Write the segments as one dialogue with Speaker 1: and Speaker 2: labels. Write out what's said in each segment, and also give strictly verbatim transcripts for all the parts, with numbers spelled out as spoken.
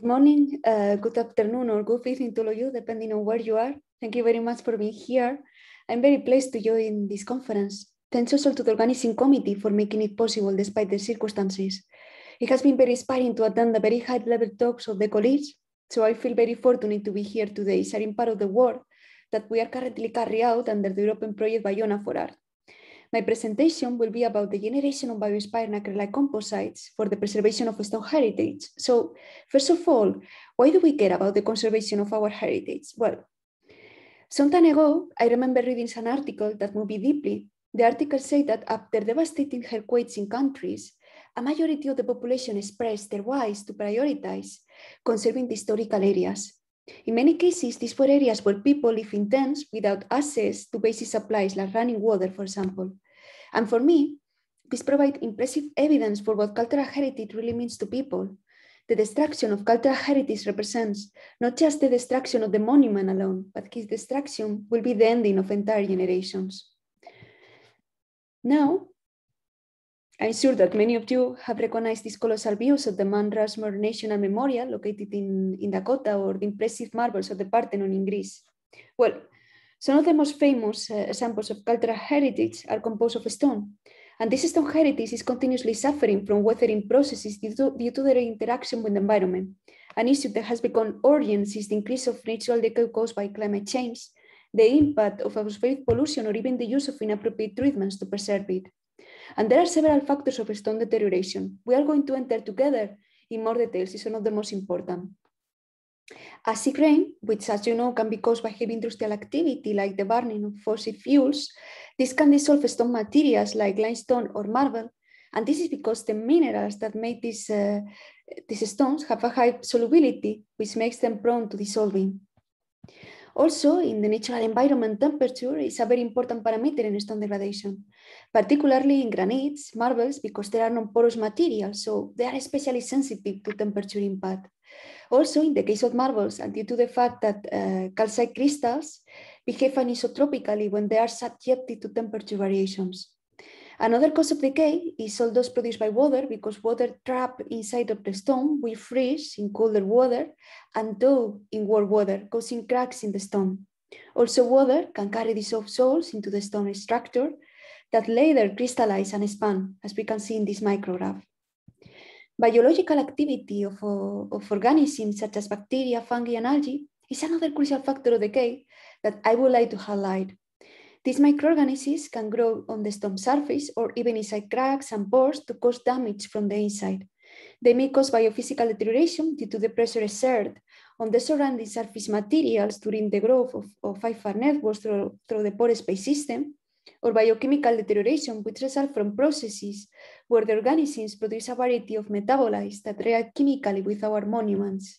Speaker 1: Good morning, uh, good afternoon, or good evening to all of you, depending on where you are. Thank you very much for being here. I'm very pleased to join this conference. Thanks also to the organizing committee for making it possible despite the circumstances. It has been very inspiring to attend the very high-level talks of the colleagues, so I feel very fortunate to be here today, sharing part of the work that we are currently carrying out under the European project Bioinspired for Art. My presentation will be about the generation of bioinspired nacre-like composites for the preservation of stone heritage. So, first of all, why do we care about the conservation of our heritage? Well, some time ago, I remember reading an article that moved me deeply. The article said that after devastating earthquakes in countries, a majority of the population expressed their wish to prioritize conserving the historical areas. In many cases, these were areas where people live in tents without access to basic supplies like running water, for example. And for me, this provides impressive evidence for what cultural heritage really means to people. The destruction of cultural heritage represents not just the destruction of the monument alone, but its destruction will be the ending of entire generations. Now, I'm sure that many of you have recognized these colossal views of the Mount Rushmore National Memorial located in, in Dakota, or the impressive marbles of the Parthenon in Greece. Well, some of the most famous uh, examples of cultural heritage are composed of stone. And this stone heritage is continuously suffering from weathering processes due to, due to their interaction with the environment, an issue that has become urgent since the increase of natural decay caused by climate change, the impact of atmospheric pollution, or even the use of inappropriate treatments to preserve it. And there are several factors of stone deterioration. We are going to enter together in more details. It's one of the most important. Acid rain, which, as you know, can be caused by heavy industrial activity like the burning of fossil fuels, this can dissolve stone materials like limestone or marble. And this is because the minerals that make these, uh, these stones have a high solubility, which makes them prone to dissolving. Also, in the natural environment, temperature is a very important parameter in stone degradation, particularly in granites, marbles, because they are non-porous materials, so they are especially sensitive to temperature impact. Also, in the case of marbles, and due to the fact that uh, calcite crystals behave anisotropically when they are subjected to temperature variations. Another cause of decay is all those produced by water, because water trapped inside of the stone will freeze in colder water and thaw in warm water, causing cracks in the stone. Also, water can carry dissolved salts into the stone structure that later crystallize and expand, as we can see in this micrograph. Biological activity of, of organisms such as bacteria, fungi, and algae is another crucial factor of decay that I would like to highlight. These microorganisms can grow on the stone surface or even inside cracks and pores to cause damage from the inside. They may cause biophysical deterioration due to the pressure exerted on the surrounding surface materials during the growth of, of five-part networks through, through the pore space system, or biochemical deterioration, which results from processes where the organisms produce a variety of metabolites that react chemically with our monuments.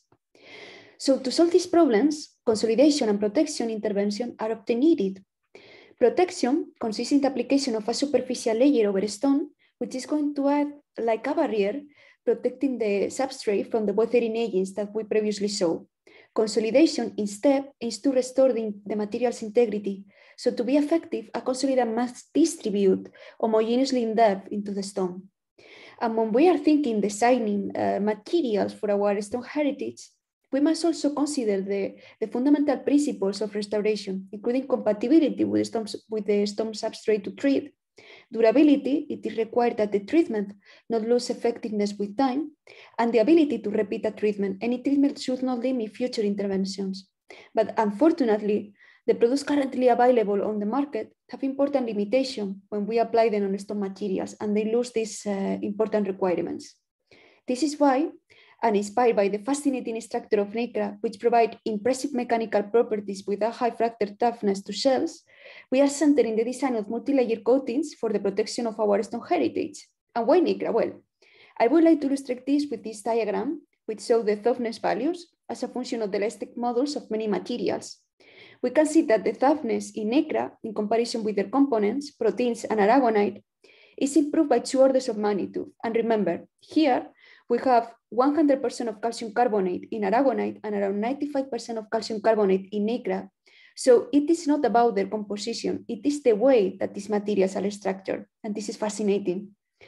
Speaker 1: So to solve these problems, consolidation and protection intervention are often needed. Protection consists in the application of a superficial layer over stone, which is going to act like a barrier, protecting the substrate from the weathering agents that we previously saw. Consolidation, instead, is to restore the, the material's integrity. So to be effective, a consolidator must distribute homogeneously in depth into the stone. And when we are thinking designing uh, materials for our stone heritage, we must also consider the, the fundamental principles of restoration, including compatibility with the, stone, with the stone substrate to treat. Durability, it is required that the treatment not lose effectiveness with time, and the ability to repeat a treatment. Any treatment should not limit future interventions. But unfortunately, the products currently available on the market have important limitations when we apply them on stone materials, and they lose these uh, important requirements. This is why, and inspired by the fascinating structure of nacre, which provide impressive mechanical properties with a high fracture toughness to shells, we are centering the design of multi-layer coatings for the protection of our stone heritage. And why nacre? Well, I would like to illustrate this with this diagram, which shows the toughness values as a function of the elastic modulus of many materials. We can see that the toughness in nacre, in comparison with their components, proteins and aragonite, is improved by two orders of magnitude. And remember, here, we have one hundred percent of calcium carbonate in aragonite and around ninety-five percent of calcium carbonate in nacre. So it is not about their composition, it is the way that these materials are structured, and this is fascinating.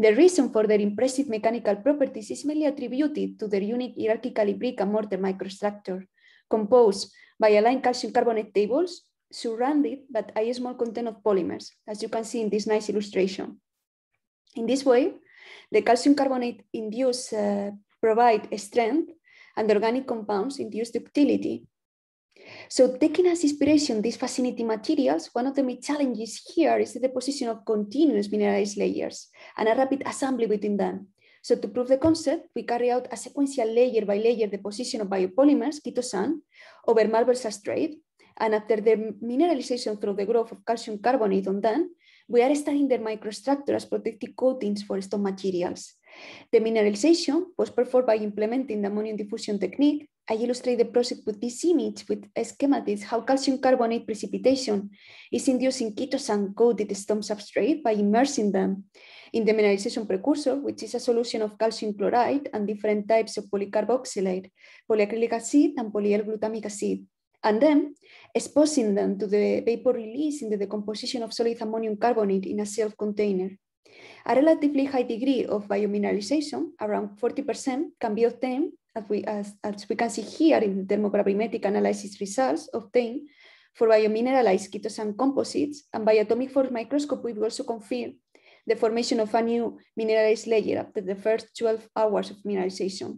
Speaker 1: The reason for their impressive mechanical properties is mainly attributed to their unique hierarchically brick and mortar microstructure, composed by aligned calcium carbonate tables surrounded by a small content of polymers, as you can see in this nice illustration. In this way, the calcium carbonate induced uh, provide strength and the organic compounds induce ductility. So taking as inspiration these fascinating materials, one of the main challenges here is the deposition of continuous mineralized layers and a rapid assembly between them. So to prove the concept, we carry out a sequential layer by layer deposition of biopolymers, chitosan, over marble substrate. And after the mineralization through the growth of calcium carbonate on them, we are studying their microstructure as protective coatings for stone materials. The mineralization was performed by implementing the ammonium diffusion technique. I illustrate the process with this image with schematics how calcium carbonate precipitation is inducing chitosan-coated stone substrate by immersing them in the mineralization precursor, which is a solution of calcium chloride and different types of polycarboxylate, polyacrylic acid, and polyl-glutamic acid, and then exposing them to the vapor release in the decomposition of solid ammonium carbonate in a sealed container. A relatively high degree of biomineralization, around forty percent, can be obtained, as we, as, as we can see here in the thermogravimetric analysis results obtained for biomineralized chitosan composites, and by atomic force microscopy, we also confirm the formation of a new mineralized layer after the first twelve hours of mineralization.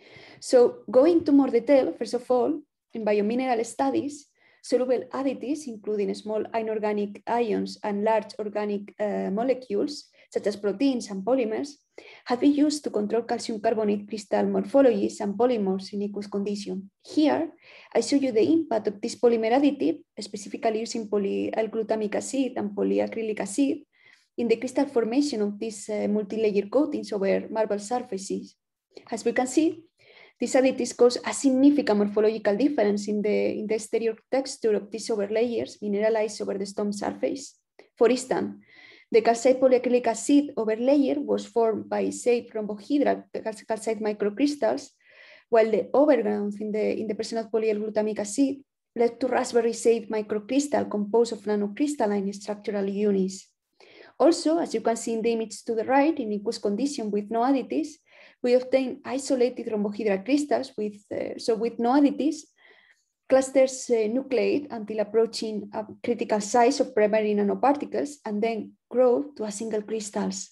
Speaker 1: So going to more detail, first of all, in biomineral studies, soluble additives, including small inorganic ions and large organic uh, molecules, such as proteins and polymers, have been used to control calcium carbonate crystal morphologies and polymorphs in aqueous condition. Here, I show you the impact of this polymer additive, specifically using polyl-glutamic acid and polyacrylic acid, in the crystal formation of these uh, multi-layer coatings over marble surfaces. As we can see, these additives cause a significant morphological difference in the, in the exterior texture of these overlayers mineralized over the stone surface. For instance, the calcite polyacrylic acid overlayer was formed by safe rhombohedral calcite microcrystals, while the overground in the, in the presence of polyl-glutamic acid led to raspberry-shaped microcrystal composed of nanocrystalline structural units. Also, as you can see in the image to the right, in aqueous condition with no additives, we obtain isolated rhombohedral crystals with, uh, so with no additives, clusters uh, nucleate until approaching a critical size of primary nanoparticles and then grow to a single crystals.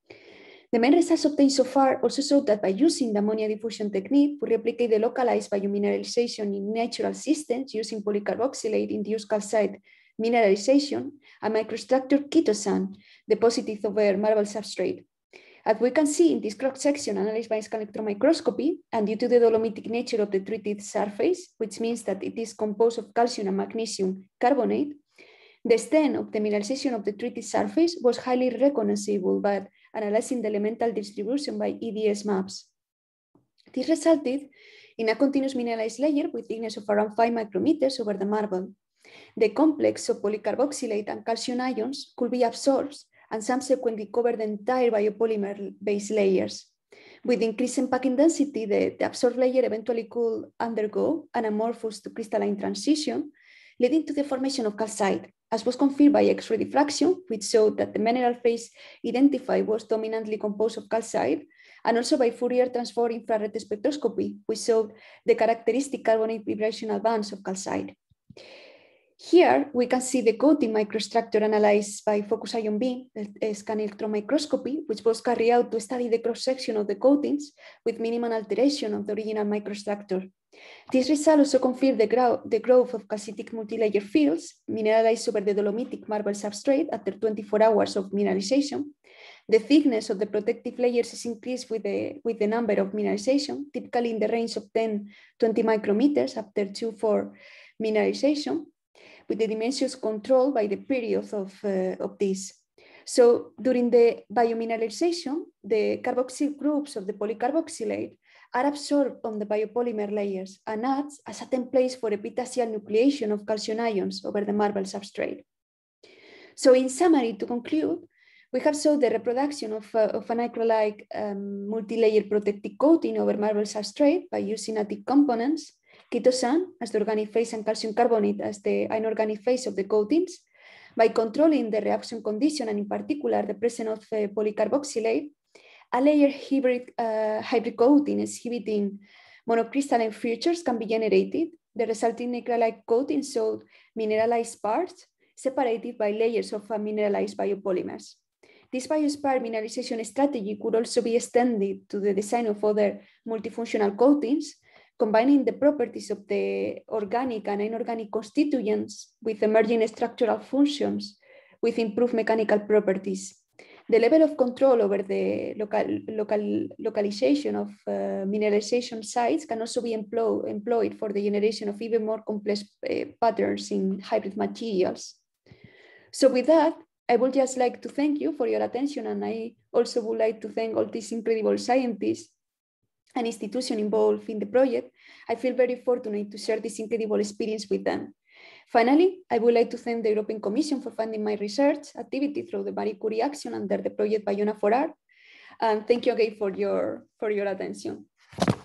Speaker 1: The main results obtained so far also show that by using the ammonia diffusion technique, we replicate the localized biomineralization in natural systems using polycarboxylate-induced calcite mineralization and microstructure chitosan deposited over marble substrate. As we can see in this cross-section analyzed by scan electron microscopy, and due to the dolomitic nature of the treated surface, which means that it is composed of calcium and magnesium carbonate, the extent of the mineralization of the treated surface was highly recognizable by analyzing the elemental distribution by E D S maps. This resulted in a continuous mineralized layer with thickness of around five micrometers over the marble. The complex of polycarboxylate and calcium ions could be absorbed and subsequently cover the entire biopolymer-based layers. With increasing packing density, the, the absorbed layer eventually could undergo an amorphous to crystalline transition, leading to the formation of calcite, as was confirmed by X-ray diffraction, which showed that the mineral phase identified was dominantly composed of calcite, and also by Fourier transform infrared spectroscopy, which showed the characteristic carbonate vibrational bands of calcite. Here, we can see the coating microstructure analyzed by focus ion beam scan electron microscopy, which was carried out to study the cross-section of the coatings with minimal alteration of the original microstructure. This result also confirmed the, grow the growth of calcitic multilayer fields mineralized over the dolomitic marble substrate after twenty-four hours of mineralization. The thickness of the protective layers is increased with the, with the number of mineralization, typically in the range of ten to twenty micrometers after two to four mineralization, with the dimensions controlled by the period of, uh, of this. So during the biomineralization, the carboxyl groups of the polycarboxylate are absorbed on the biopolymer layers and acts as a template for epitaxial nucleation of calcium ions over the marble substrate. So in summary, to conclude, we have shown the reproduction of, uh, of an nacre-like um, multi-layer protective coating over marble substrate by using active components, chitosan as the organic phase and calcium carbonate as the inorganic phase of the coatings, by controlling the reaction condition and in particular the presence of uh, polycarboxylate A layer hybrid, uh, hybrid coating exhibiting monocrystalline features can be generated. The resulting nacre-like coating showed mineralized parts separated by layers of mineralized biopolymers. This bioinspired mineralization strategy could also be extended to the design of other multifunctional coatings, combining the properties of the organic and inorganic constituents with emerging structural functions with improved mechanical properties. The level of control over the local, local, localization of uh, mineralization sites can also be employ, employed for the generation of even more complex uh, patterns in hybrid materials. So with that, I would just like to thank you for your attention, and I also would like to thank all these incredible scientists and institutions involved in the project. I feel very fortunate to share this incredible experience with them. Finally, I would like to thank the European Commission for funding my research activity through the Marie Curie Action under the project Biona for Art. And thank you again for your, for your attention.